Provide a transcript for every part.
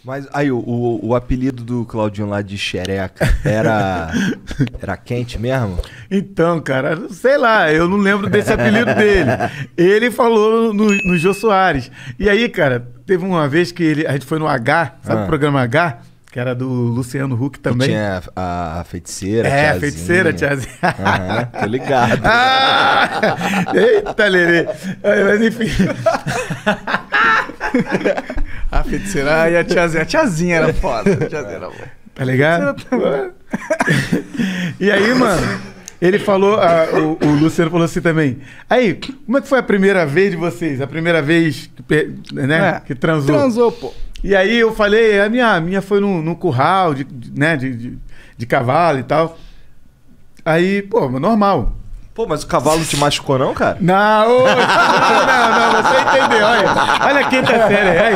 Mas aí, o apelido do Claudinho lá de xereca era quente mesmo? Então, cara, sei lá, eu não lembro desse apelido dele. Ele falou no Jô Soares. E aí, cara, teve uma vez que a gente foi no H, sabe o programa H? Que era do Luciano Huck também. Que tinha a feiticeira, tiazinha. A feiticeira, tiazinha. Tô ligado. Eita, Lelê. Mas enfim. A feiticeira e a tiazinha. A tiazinha era foda. A tiazinha era boa. Tá ligado? E aí, mano, ele falou, o Luciano falou assim também. Aí, como é que foi a primeira vez de vocês? A primeira vez que transou? Transou, pô. E aí eu falei, a minha foi num curral de cavalo e tal. Aí, pô, normal. Pô, mas o cavalo te machucou não, cara? Não, não, você entendeu. Olha a quinta série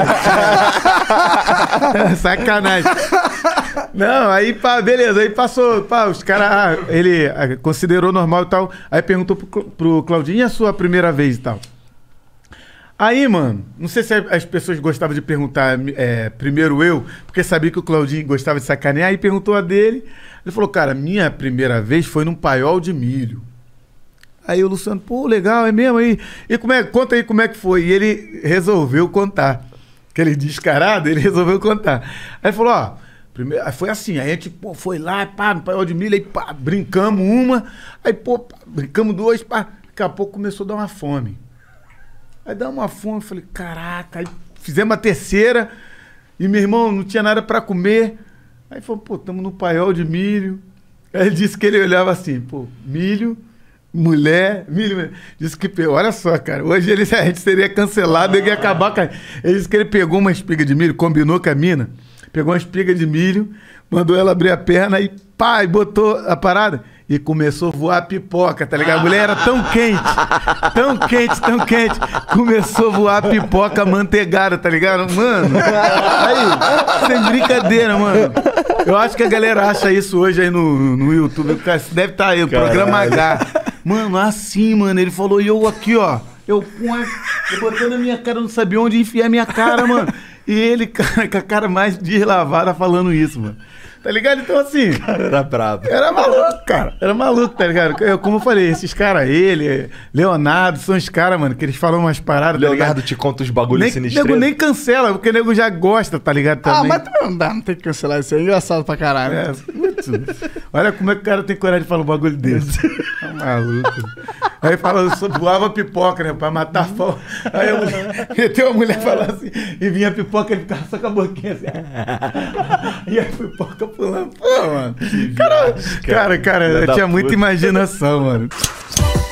aí. Sacanagem. Não, aí beleza, aí passou, os caras, ele considerou normal e tal. Aí perguntou pro Claudinho, e a sua primeira vez e tal? Aí, mano, não sei se as pessoas gostavam de perguntar primeiro eu, porque sabia que o Claudinho gostava de sacanear, aí perguntou a dele. Ele falou, cara, minha primeira vez foi num paiol de milho. Aí o Luciano, pô, legal, é mesmo? E conta aí como é que foi. E ele resolveu contar. Aquele descarado, ele resolveu contar. Aí ele falou, ó, primeiro, foi assim, aí a gente foi lá, pá, no paiol de milho, aí pá, brincamos uma, aí pô, brincamos duas, pá, daqui a pouco começou a dar uma fome. Aí dá uma fome, eu falei, caraca, aí fizemos a terceira, e meu irmão não tinha nada pra comer. Aí falou, pô, estamos no paiol de milho. Aí ele disse que ele olhava assim, pô, milho, mulher. Disse que, olha só, cara, hoje a gente seria cancelado, ele ia acabar com a... Ele disse que ele pegou uma espiga de milho, combinou com a mina, pegou uma espiga de milho, mandou ela abrir a perna e pá, e botou a parada. E começou a voar pipoca, tá ligado? A mulher era tão quente, começou a voar pipoca manteigada, tá ligado? Mano, aí, sem brincadeira, mano. Eu acho que a galera acha isso hoje aí no YouTube. Deve estar aí, o programa H. Mano, assim, mano, ele falou, e eu aqui, ó. Eu botando a minha cara, não sabia onde enfiar a minha cara, mano. E ele, cara, com a cara mais deslavada falando isso, mano. Tá ligado? Então, assim... Cara, era brabo. Era maluco, cara. Era maluco, tá ligado? Como eu falei, esses caras, ele, Leonardo, são os caras, mano, que eles falam umas paradas, tá ligado? Leonardo te conta os bagulhos sinistros. Nego nem cancela, porque o nego já gosta, tá ligado? Também. Mas não dá, não tem que cancelar isso aí. É engraçado pra caralho. Olha como é que o cara tem coragem de falar um bagulho desse. Tá maluco. Aí fala, voava pipoca, né? Pra matar a fome. Aí meteu a mulher falar assim, e vinha a pipoca, ele ficava só com a boquinha assim. E a pipoca pulando. Pô, mano. Cara, eu tinha muita imaginação, mano.